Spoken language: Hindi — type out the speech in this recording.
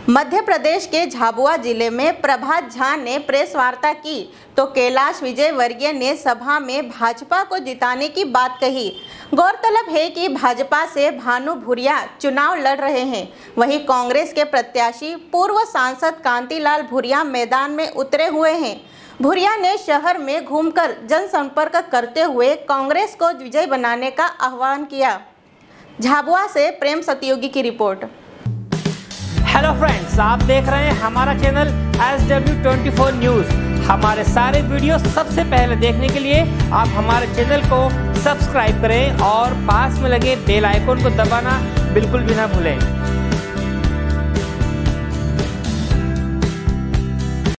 मध्य प्रदेश के झाबुआ जिले में प्रभात झा ने प्रेस वार्ता की तो कैलाश विजयवर्गीय ने सभा में भाजपा को जिताने की बात कही। गौरतलब है कि भाजपा से भानु भूरिया चुनाव लड़ रहे हैं, वहीं कांग्रेस के प्रत्याशी पूर्व सांसद कांतिलाल भूरिया मैदान में उतरे हुए हैं। भूरिया ने शहर में घूमकर जनसंपर्क करते हुए कांग्रेस को विजयी बनाने का आह्वान किया। झाबुआ से प्रेम सतयोगी की रिपोर्ट। हेलो फ्रेंड्स, आप देख रहे हैं हमारा चैनल SW24 न्यूज़। हमारे सारे वीडियो सबसे पहले देखने के लिए आप हमारे चैनल को सब्सक्राइब करें और पास में लगे बेल आइकन को दबाना बिल्कुल भी ना भूलें।